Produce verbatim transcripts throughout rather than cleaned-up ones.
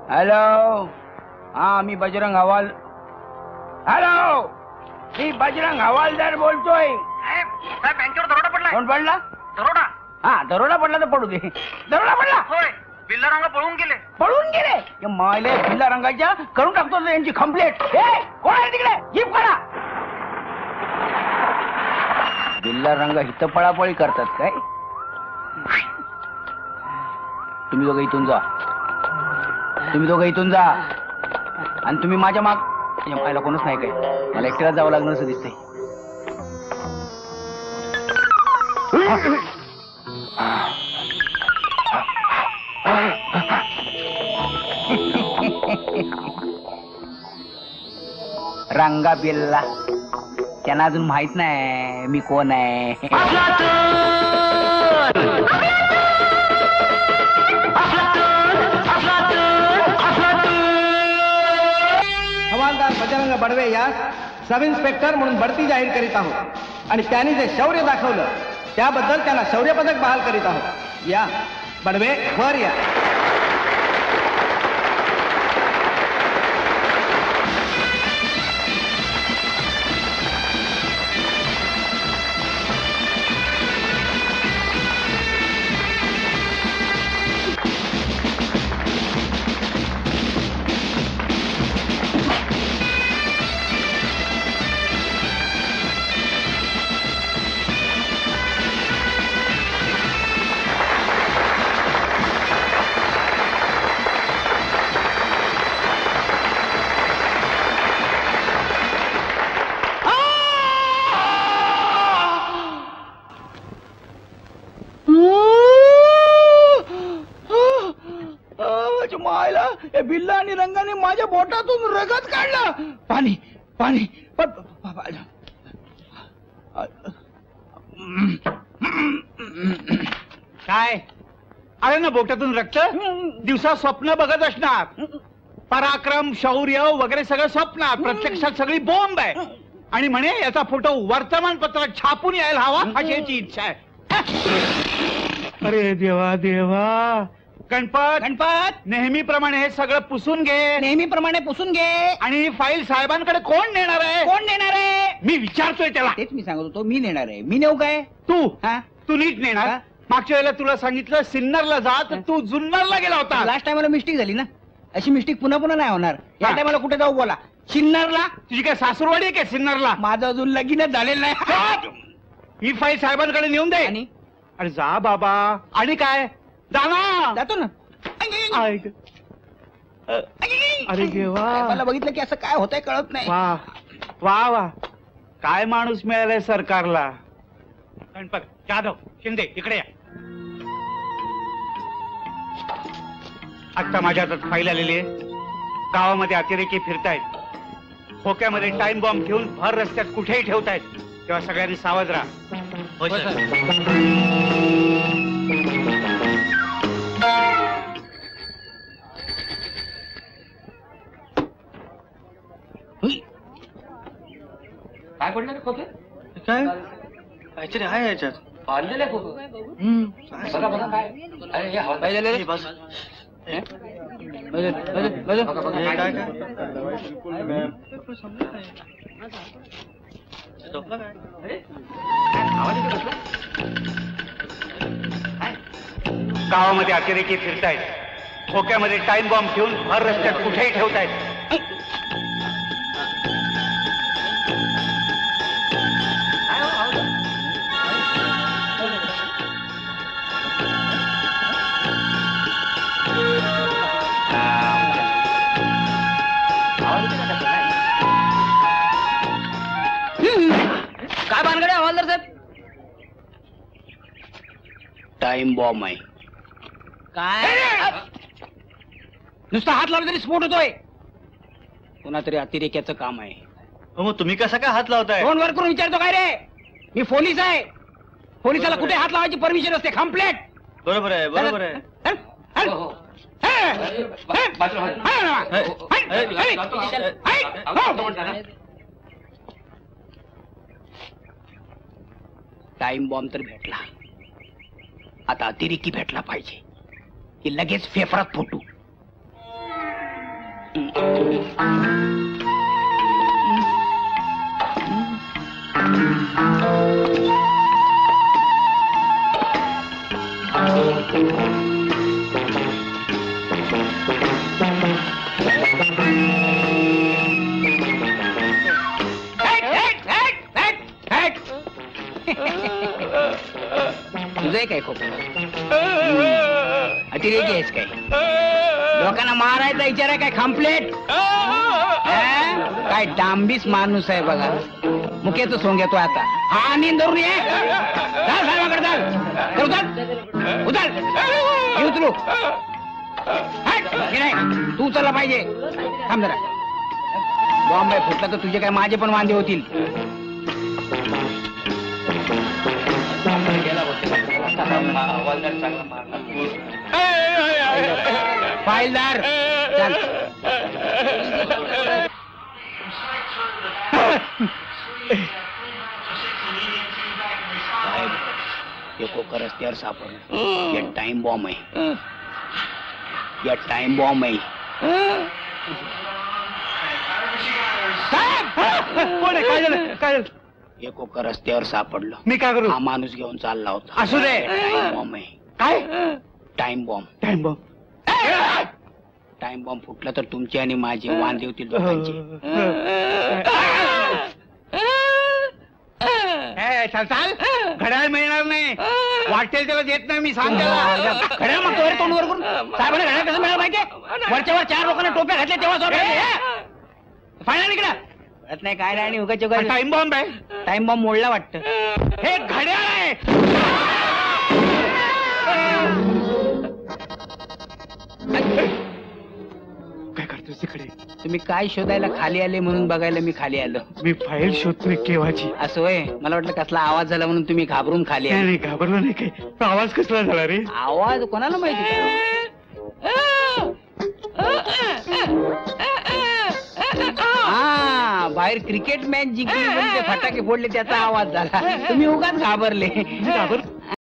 Hello, हा मी बजरंग हवाल. हॅलो, मी बजरंग हवालदार बोलतोय. साहेब बँकेवर दरोडा पडला. कोण पडला? दरोडा. हा दरोडा पडला तर पडू दे. दरोडा पडला. होय, बिल्ला रंग पळून गेले. पळून गेले? मायले बिल्ला रंगाच्या करून टाकतो यांची कंप्लेंट. कोण आहे तिकडे? जीप करा. बिल्ला रंग हित पळापळी करतात काय? तुम्ही दोघं इथून जा. तुम्ही दोघं इथून जा आणि तुम्ही माझ्या माग. पाहायला कोणच नाही काय, मला एकट्याला जावं लागणार असं दिसतंय. रंगा बिल्ला त्यांना अजून माहित नाही मी कोण आहे. हवालदार बजरंग बडवे यास सब इन्स्पेक्टर म्हणून बढती जाहीर करीत आहोत आणि त्यांनी जे शौर्य दाखवलं त्याबद्दल त्यांना शौर्य पदक बहाल करीत आहोत. या बडवे वर या. बिल्ला आणि रंगाने माझ्या बोटातून रगत काढला. पाणी पाणी. काय अरे ना बोटातून रक्त? दिवसा स्वप्न बघत असणार. पराक्रम शौर्य वगैरे सगळं स्वप्न, प्रत्यक्षात सगळी बॉम्ब आहे. आणि म्हणे याचा फोटो वर्तमानपत्रात छापून यायला हवा अशी याची इच्छा आहे. अरे देवा देवा. गणपत गणपत नेहमीप्रमाणे हे सगळं पुसून घे. नेहमीप्रमाणे पुसून घे. आणि फाईल साहेबांकडे कोण नेणार आहे? कोण नेणार आहे? मी विचारतोय त्याला. तेच मी सांगत होतो, मी नेणार आहे. मी नेऊ काय? तू हा तू नीट नेणार. मागच्या वेळेला तुला सांगितलं सिन्नरला जा, तर तू जुन्नरला गेला होता. लास्ट टाइमला मिस्टेक झाली ना, अशी मिस्टेक पुन्हा पुन्हा नाही होणार. या टायमाला कुठे जाऊ बोला? सिन्नरला. तुझी काय सासूरवाडी आहे काय सिन्नरला? माझं अजून लगीनच झालेलं नाही. ही फाईल साहेबांकडे नेऊन दे. आणि अरे जा बाबा. आणि काय? जा ना. जातो ना. अरे देवा. मला बघितलं की असं काय होतंय कळत नाही. वा वा वा. काय माणूस मिळालाय सरकारला. गणपत जाधव शिंदे इकडे या. आता माझ्या हातात फाईल आलेली आहे. गावामध्ये अतिरेकी फिरतायत. खोक्यामध्ये टाइम बॉम्ब घेऊन भर रस्त्यात कुठेही ठेवतायत. तेव्हा सगळ्यांनी सावध राहा. हो सर. काय पडलं रे खोके? काय काहीतरी आहे याच्यात. बांधलेलं आहे खोकं. बघा बघा काय. अरे हे हवा काय झालं रे? बस. बजर, बजर, बजर. बघा बघा काय काय काय आवाज येतो कसला? गावामध्ये अतिरेकी फिरतायत. खोक्यामध्ये टाइम बॉम्ब घेऊन भर रस्त्यात कुठेही ठेवतायत. काय भानगडे हवालदार साहेब? टाइम बॉम्ब आहे. काय नुसता हात लावला तरी स्फोट होतोय. कोणा तरी अतिरेक्याचं काम आहे. मग तुम्ही कसा काय हात लावताय? फोन वर करून विचारतो काय रे? मी पोलीस आहे. पोलिसाला कुठे हात लावायची परमिशन असते. कंप्लेंट. बरोबर आहे बरोबर आहे. हो हो. टाइम बॉम्ब तर भेटला. आता अतिरेकी भेटला पाहिजे की लगेच फेफरात फुटू. तुझं काय खूप अतिरेकी आहेस काय? लोकांना मारायचा विचार आहे काय? कम्प्लेट काय डांबीस माणूस आहे बघा. मुख्यच सोंग घेतो आता. हा नींद धरून ये. चाल साहेबाकडे चाल. तर उचल उचल हे उचलू. हट, हे नाही तू उचलला पाहिजे. थांब जरा. बॉम्ब आहे फुटला तर तुझे काय माझे पण वांदे होतील. फाईलदार चल. कोका रस्त्यावर सापडलं. या टाइम बॉम्ब आहे. या टाइम बॉम्ब आहे. कोण आहे? काय झालं? काय झालं? एक कोका रस्त्यावर सापडलं. मी काय करू? हा माणूस घेऊन चालला होता. असू दे. टाइम बॉम्ब आहे. काय? Time bomb. Time bomb. Time bomb फुटला तर तुमचे आणि माझे वांदे होतील दोघांचे. चाल चाल. घड्याळ मिळणार नाही. वाटेल त्याला देत नाही मी. सांग त्याला. घड्याळ मागतो रे तोंड वर करून. साहेबांना घड्याळ कसं मिळालं माहितीये? वरच्या वर चार लोकांना टोप्या घातल्या तेव्हा फायनल निघला. कळत नाही काय नाही. उगाच टाइम बॉम्ब आहे. टाइम बॉम्ब मोडला वाटतं. हे घड्याळ आहे. काय करतोस तिकडे? तुम्ही काय शोधायला खाली आले म्हणून बघायला मी खाली आलो. मी फाईल शोधतोय केव्हाची. असं होय. मला वाटलं कसला आवाज झाला म्हणून तुम्ही घाबरून खाली नाही आले. नाही घाबरलो नाही. काय तो आवाज कसला झाला रे? आवाज कोणाला माहिती? हा बाहेर क्रिकेट मॅच जिंकली म्हणून ते फटाके फोडले त्याचा आवाज झाला. तुम्ही उगाच घाबरले. घाबर.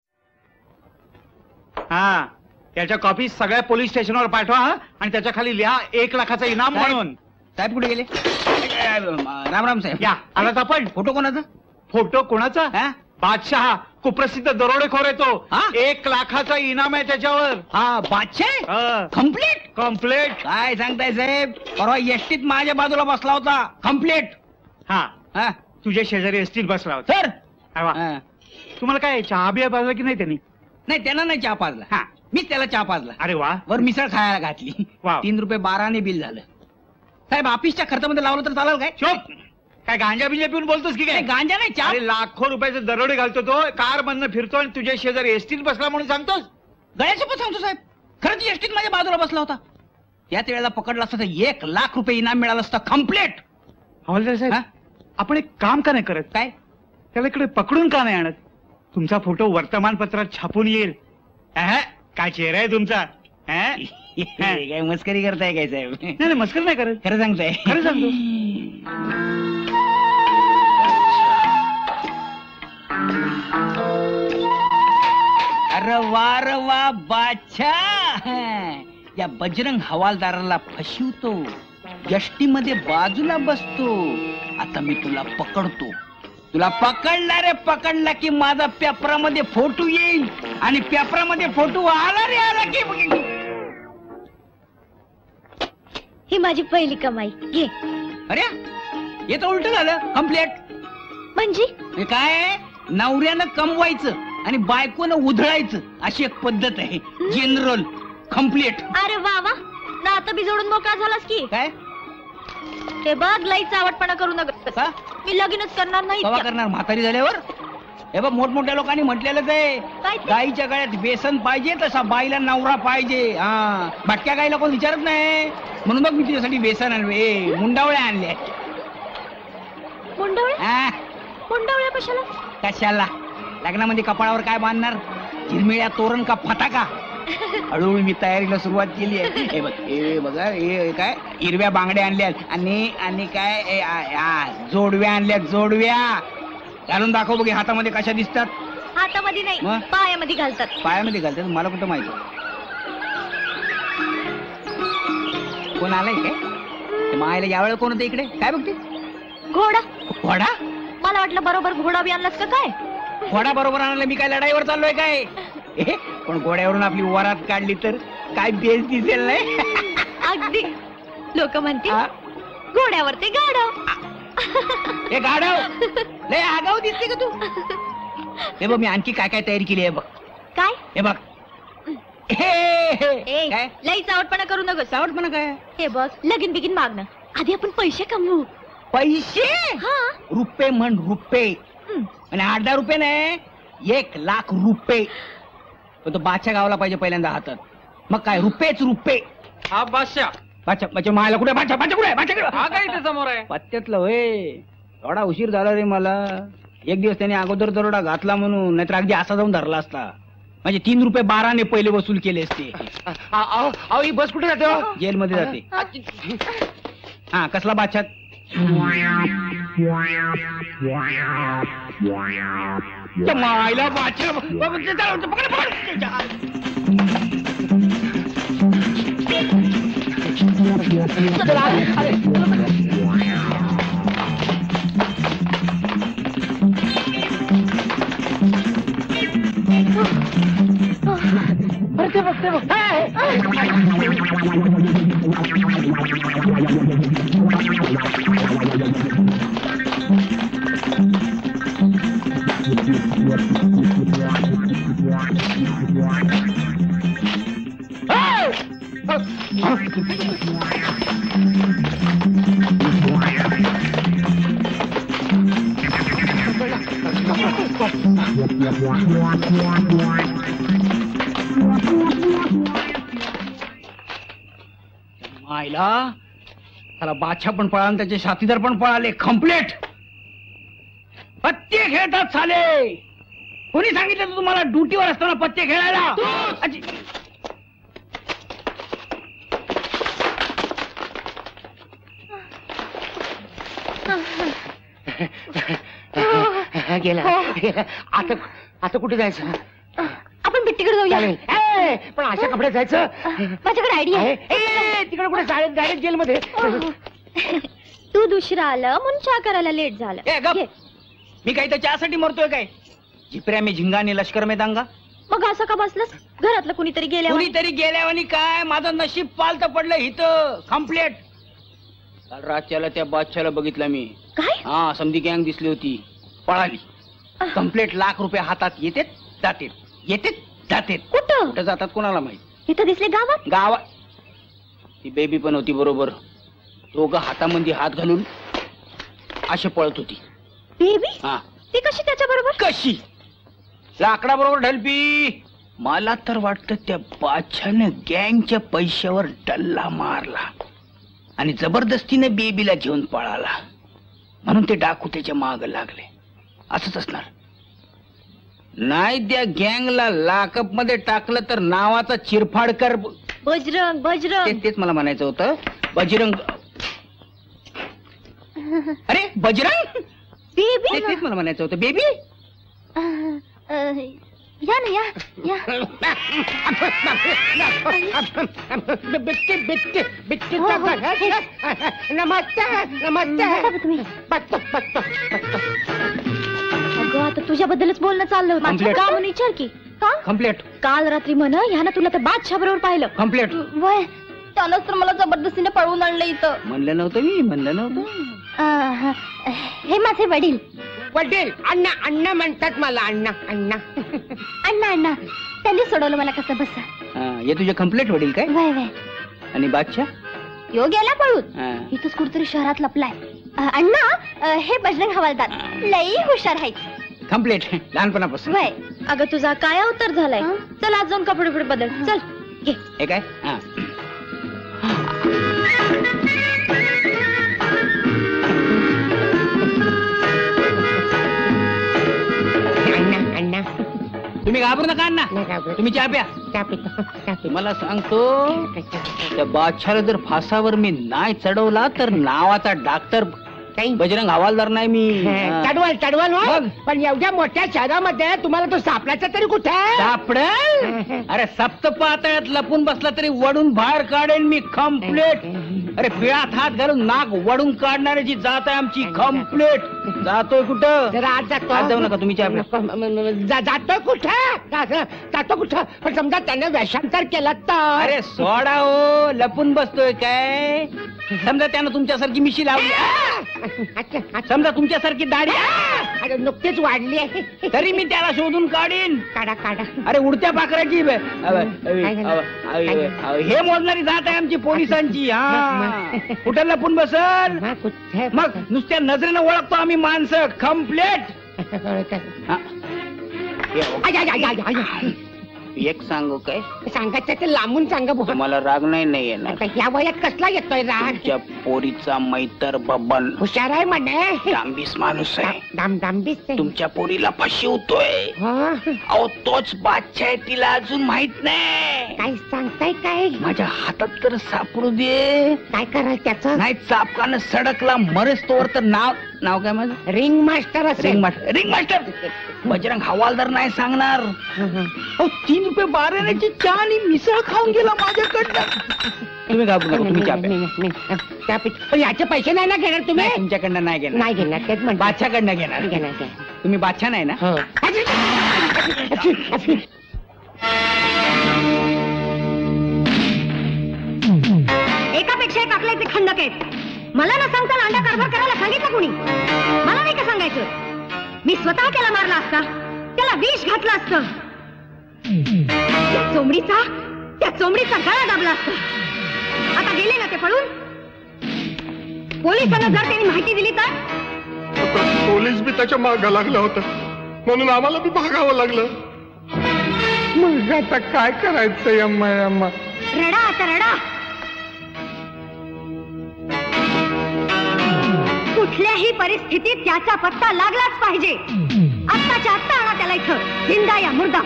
हा त्याच्या कॉपी सगळ्या पोलीस स्टेशनवर पाठवा आणि त्याच्या खाली लिहा एक लाखाचा इनाम म्हणून. साहेब कुठे गेले? राम राम साहेब. या आलात आपण. फोटो कोणाचा? फोटो कोणाचा? हा? बादशहा कुप्रसिद्ध दरोडेखोर येतो. हा? एक लाखाचा इनाम आहे त्याच्यावर. हा बादशाह कम्प्लीट. कम्प्लेट. काय सांगताय साहेब? परवा एसटीत माझ्या बाजूला बसला होता. कम्प्लीट. हा हा तुझ्या शेजारी असतील बसला होता. सर. अरे वा. हा. तुम्हाला काय चहा बिया पाजला की नाही त्यांनी? नाही त्याला नाही चहा पाजला. हा मीच त्याला चहा पाजला. अरे वा. वर मिसळ खायला घातली. वा. तीन रुपये बाराने बिल झालं. साहेब ऑफिसच्या खर्चामध्ये लावलं तर चालेल काय? चुप. काय गांजा बिंजा पिऊन बोलतोस की काय? नाही, गांजा नाही चहा. अरे लाखो रुपयाचे दरोडे घालतो तो. कार मधनं फिरतो आणि तुझ्या शेजारी एसटीत बसला म्हणून सांगतोस? गळ्यासोबत सांगतो साहेब. खरंच एसटीत माझ्या बाजूला बसला होता. त्याच वेळेला पकडला असता तर एक लाख रुपये इनाम मिळालं असतं. कम्प्लीट. हवालदार साहेब हा? आपण एक काम का नाही करत? काय? त्याला इकडे पकडून का नाही आणत? तुमचा फोटो वर्तमानपत्रात छापून येईल. अहं, काय चेहरा आहे तुमचा. अहं? काय मस्करी करताय काय साहेब? नाही नाही मस्कर नाही करत. खरं सांगताय? खरं सांगतो. अरे वा रे वा बादशाह. या बजरंग हवालदाराला फसवतो. यष्टी मध्ये बाजूला बसतो. आता मी तुला पकडतो. तुला पकडला रे पकडला की माझा पेपरामध्ये फोटो येईल आणि पेपरामध्ये फोटो आला रे आला की. ही माझी पहिली कमाई घे. अरे हे तर उलट झालं. कम्प्लेट. म्हणजे हे काय? नवऱ्यानं कमवायचं आणि बायकोनं उधळायचं अशी एक पद्धत आहे. जनरल. कम्प्लीट. अरे वा वा ना आता बी जोडून मोकळा झालास की काय? हे बघ लई चावटपणा करू नका. का? मी लगीनच करणार नाही. कवा करणार? म्हातारी झाल्यावर? हे बघ मोठमोठ्या लोकांनी म्हटलेलंच आहे. काय ते? गाईच्या गळ्यात बेसन पाहिजे तसा बाईला नवरा पाहिजे. हा भटक्या गाईला कोण विचारत नाही. म्हणून मग मी तुझ्यासाठी बेसन आणले. मुंडावळ्या आणल्या. मुंडवळ्या? हा मुंडवळ्या कशाला? कशाला? लग्नामध्ये कपाळावर काय बांधणार? चिरमिळ्या तोरण का फटाका? हळूहळू मी तयारीला सुरुवात केली आहे. हे बघ हे बघा हे काय हिरव्या बांगड्या आणल्यात आणि आणि काय ए, आ, आ, जोडव्या आणल्यात. जोडव्या घालून दाखव बघे हातामध्ये कशा दिसतात. हातामध्ये नाही मग? पायामध्ये घालतात. पायामध्ये घालतात. मला कुठं माहिती? कोण आलाय काय? मायला यावेळेला कोण होतं इकडे? काय बघते? घोडा. घोडा? मला वाटलं बरोबर घोडा बी आणलास का काय? घोडा बरोबर आणला मी काय लढाईवर चाललोय काय? ए, पण घोड्यावरून आपली वरात काढली तर काय बेस दिसेल नाही? अगदी. लोक म्हणतील हा? घोड्यावर ते गाडव. हे गाढव लय आगाऊ दिसते का तू? हे बघ मी आणखी काय काय तयारी केली आहे बघ. काय? हे बघ. हे, हे, ए, काय लई चावटपणा करू नको. सावटपणा काय? हे बघ लगीन बिगीन मागणं आधी आपण पैसे कमवू. पैसे? हा. रुपये म्हण रुपये. हं. आणि आठ दहा रुपये नाही, एक लाख रुपये. पण तो बादशा गावला पाहिजे पहिल्यांदा हातात. मग काय रुपयेच रुपये. हा बादशाह. बादशा बादशा मायला कुठे? बादशा बादशा कुठे? बादशा हा काय इथे समोर आहे? पत्त्यातलं होय. थोडा उशीर झाला रे मला. एक दिवस त्याने अगोदर दरोडा घातला म्हणून, नाहीतर अगदी असा जाऊन धरला असता. म्हणजे तीन रुपये बाराने पहिले वसूल केले असते. अहो ही बस कुठे जाते? जेलमध्ये जाते. हा कसला बादशाह? त्या मायला बादशाह पकड, बघते बघते बघ. मायला त्याला बादशाह पण पळाला, त्याचे साथीदार पण पळाले. कम्प्लीट पत्ते खेळतात साले. कोणी सांगितलं तुम्हाला ड्युटीवर असताना पत्ते खेळायला? अजी- गेला आता आता कुठे जायचं? आपण बिट्टीकडे जाऊया. ए, पण अशा कपड्यात जायचं? माझ्याकडे आयडिया आहे. ए, तिकडे कुठे डायरेक्ट जेलमध्ये? तू दुसरा आलं म्हणून चहा करायला लेट झालं. ए, गप. घे. मी काही तर चहासाठी मरतोय काय? झिपऱ्या मी झिंगाने लष्कर में दांगा. मग असं का बसलंस? घरातलं कुणीतरी गेल्यावर. कुणीतरी गेल्यावानी काय? माझं नशीब पालत पडलं इथं. कम्प्लीट. काल रातच्याला त्या बादशाला बघितला मी. काय? हा समधी गँग दिसली होती, पळाली. कम्प्लीट लाख रुपये हातात येतेत जातेत, येतेत जातेत. कुठं? कुठं जातात कोणाला माहित. इथं दिसले गावात? गावात. ती बेबी पण होती बरोबर. दोघं हातामध्ये हात घालून असे पळत होती. बेबी? हा. ती कशी त्याच्या बरोबर? कशी? लाकडा बरोबर ढलपी. मला तर वाटतं त्या बादशाने गँगच्या पैशावर डल्ला मारला आणि जबरदस्तीने बेबीला घेऊन पळाला, म्हणून ते डाकू त्याच्या माग लागले. असंच असणार. नाही त्या गँगला लाकअप मध्ये टाकलं तर नावाचा चिरफाडकर. बजरंग बजरंग. तेच तेच मला म्हणायचं होतं. बजरंग. अरे बजरंग. बेबी. तेच तेच मला म्हणायचं होतं. बेबी. या ना या या. बिट्टी बिट्टी बिट्टी हो, हो. नमस्ते नमस्ते. बघा तुम्ही. बघतो बघतो. अगं आता तुझ्याबद्दलच बोलणं चाललं होतं. Complete. का म्हणून विचार की. का? कम्प्लीट. काल रात्री म्हण ह्यानं तुला त्या बादशाह बरोबर पाहिलं. कम्प्लीट. वय त्यानंच तर मला जबरदस्तीने पळवून आणलं इथं. म्हणलं नव्हतं मी. म्हणलं नव्हतं. अं, हे माझे वडील. वडील अण्णा अण्णा म्हणतात मला. अण्णा अण्णा अण्णा अण्णा त्यांनी सोडवलं मला कसं बस. हा, हे तुझे कम्प्लीट वडील काय? वय वय. आणि बादशाह? यो गेला पळून. हा. इथंच कुठतरी शहरात लपलाय. अं, अण्णा अं, हे बजरंग हवालदार लई हुशार आहेत. कम्प्लीट. लहानपणापासून. वय. अगं तुझा काय अवतार झालाय. चल आज जाऊन कपडे बिपडे बदल. चल घे. हे काय? हा. अण्णा अण्णा तुम्ही घाबरू नका अण्णा. नाही घाबरत. तुम्ही चहा प्या. चहा पितो, चहा पितो. तुम्हाला सांगतो त्या बादशाला जर फासावर मी नाही चढवला तर नावाचा डॉक्टर काही बजरंग हवालदार नाही मी. हा. चढवाल चढवाल हो. मग? पण एवढ्या मोठ्या शहरामध्ये तुम्हाला तो सापडायचा तरी कुठे सापडेल? अरे सप्त पातळ्यात लपून बसला तरी वडून बाहेर काढेन मी कम्प्लेट. अरे पिळात हात घालून नाक वडून काढणाऱ्याची जात आहे आमची कम्प्लेट. जातोय कुठं? जरा आज जातो. आज जाऊ नका तुम्ही चहा प्या. नको, म- म- म- जा- जातो कुठं जातो कुठं पण समजा त्याने वेषांतर केलं तर अरे सोडा हो, लपून बसतोय काय? समजा त्यानं तुमच्यासारखी मिशी लावली, अच्छा, अच्छा. समजा तुमच्यासारखी दाढी, अरे नुकतीच वाढली आहे. तरी मी त्याला शोधून काढीन. काढा काढा अरे उडत्या पाखराची ब- अ- अ- काय झालं? अ- अ- अ- हे मोजणारी जात आहे आमची पोलिसांची. हा कुठं लपून बसल? मग कुठे मग नुसत्या नजरेनं ओळखतो आम्ही माणसं कम्प्लेट. आय, आय, आय, आय, आय. एक सांगू काय, सांगायचं ते लांबून सांगा बुवा. तुम्हाला राग नाही नाही येणार. आता या वयात कसला येतोय राग? तुमच्या पोरीचा मैतर बबन हुशार आहे म्हणे. डांबीस माणूस आहे. दाम दांबीच आहे. तुमच्या पोरीला फसवतोय. हा. अहो तोच बादशाह आहे, तिला अजून माहित नाही. काय सांगताय काय? माझ्या हातात तर सापडू दे. काय करायचं त्याचं? नाही चापकानं सडकला मरेस तोवर तर नाव नाव काय माझं? रिंग मास्टर रिंग असेल. Master. Ring master Bajrang Hawaldar नाही सांगणार. अहो तीन रुपये बाराण्याची चहा आणि मिसळ खाऊन गेला माझ्याकडनं. तुम्ही घाबरू नका, तुम्ही चहा प्या. त्या पै- पण याचे पैसे नाही ना घेणार तुम्ही? नाही, तुमच्याकडनं नाही घेणार. नाही घेणार तेच म्हणतो. बादशाकडनं घेणार. घेणार घेणार. तुम्ही बादशाह नाही ना? हो. एकापेक्षा एक आकलाचे खंडक आहेत. मला ना सांगता लांडा कारभार करायला सांगितलं कोणी? मला नाही का सांगायचं? मी स्वतः त्याला मारला असता, त्याला विष घातलं असतं. त्या चोमडीचा त्या चोमडीचा गळा दाबला असता. आता गेले ना ते पळून. पोलिसांना जर त्यांनी माहिती दिली तर? पोलीस बी त्याच्या मागं लागलं होतं, म्हणून आम्हाला बी भागावं लागलं. मग आता काय करायचं यम्मा यम्मा? रडा आता रडा. कुठल्याही परिस्थितीत त्याचा पत्ता लागलाच पाहिजे. आत्ताच्या आत्ता आणा त्याला इथं, जिंदा या मुर्दा.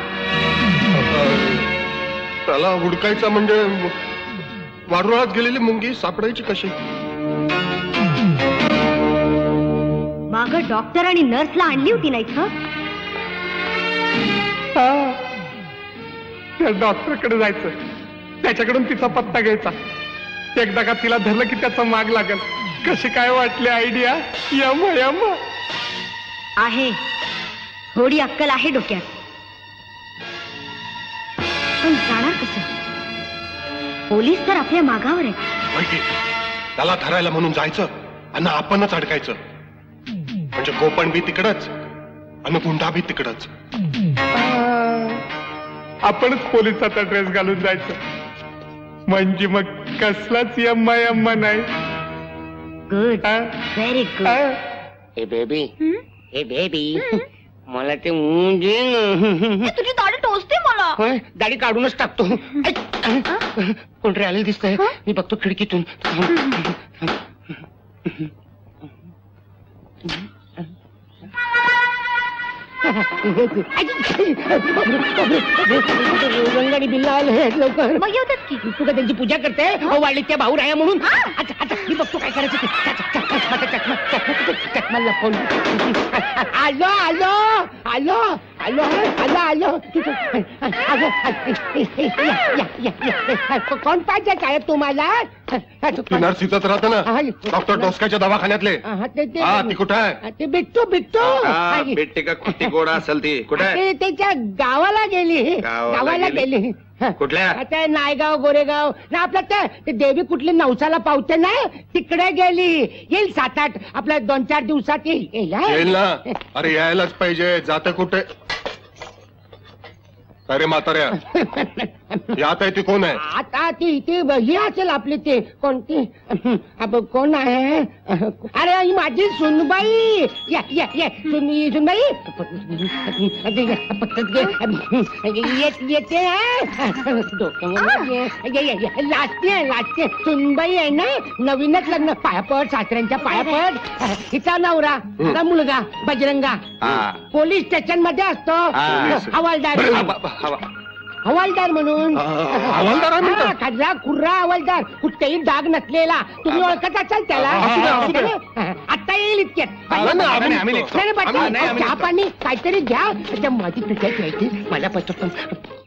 त्याला हुडकायचा म्हणजे वारुळात गेलेली मुंगी सापडायची कशी? माग डॉक्टर आणि नर्सला आणली होती ना इथं? हा. त्या डॉक्टरकडे जायचं, त्याच्याकडून तिचा पत्ता घ्यायचा. एकदा का तिला धरलं की त्याचा माग लागेल. कशी काय वाटली आयडिया? यम यम आहे, थोडी अक्कल आहे डोक्यात. पण जाणार कसं? पोलीस तर आपल्या मागावर आहे. माहिती, त्याला धरायला म्हणून जायचं आणि आपणच अडकायचं. म्हणजे गोपण बी तिकडच आणि गुंडा बी तिकडच. आपणच पोलिसाचा ड्रेस घालून जायचं. म्हणजे मग कसलाच यम्मा यम्मा नाही. Good, very good. ए बेबी, ए बेबी, मला ते मुंजे तुझी दाढी टोचते मला. दाढी काढूनच टाकतो. कोणतरी आलेलं दिसतंय, मी बघतो खिडकीतून. रंगाडी बिल्ला आले लवकर. मग येतात की. तू का त्यांची पूजा करते? हो वाढली त्या भाऊ राया म्हणून. अच्छा अच्छा, मी बघतो काय करायचं ते. चकमा लपवून. आलो आलो आलो आलो आलो आलो आलो. कोण पाहिजे काय तुम्हाला? नर्सितच राहतं ना, डॉक्टर डोसकाच्या दवाखान्यातले. हा, ती कुठं आहे? ते बिट्टू बिट्टू बेटे का कुठे गोडा असेल ती कुठे आहे? ते त्याच्या गावाला गेली. गावाला गावाला गेली? गेली. कुठल्या? आता नायगाव गोरेगाव ना आपलं ते- ते देवी कुठली नवसाला पावते ना, तिकडे गेली. येईल सात आठ आपल्या दोन चार दिवसात येईल. येईल हा? येईल ना. अरे यायलाच पाहिजे. जाते कुठे? अरे म्हाताऱ्या, यात आहे ती कोण आहे? आता ती ती ही असेल आपली ती कोणती अब कोण आहे? अरे ही माझी सुनबाई. या या या सुनी सुनबाई येते लाजते लाजते. सुनबाई आहे ना, नवीनच लग्न. पायापड, सासऱ्यांच्या पायापड. हिचा नवरा, हिचा मुलगा बजरंगा पोलीस स्टेशन मध्ये असतो. हवालदार. हवालदार म्हणून हवालदार आहे म्हणता? हा, खर्रा खुर्रा हवालदार, कुठेही डाग नसलेला. तुम्ही ओळखत असाल त्याला. असू दे, असू दे. हा, आता येईल इतक्यात. नाही, नाही, आम्ही- आम्ही नाही, नाही, आम्ही- पाटील, नाही, आम्ही चहा निघतो. पाणी काहीतरी घ्या. त्या माझी तुझ्या घ्यायची मला पटकन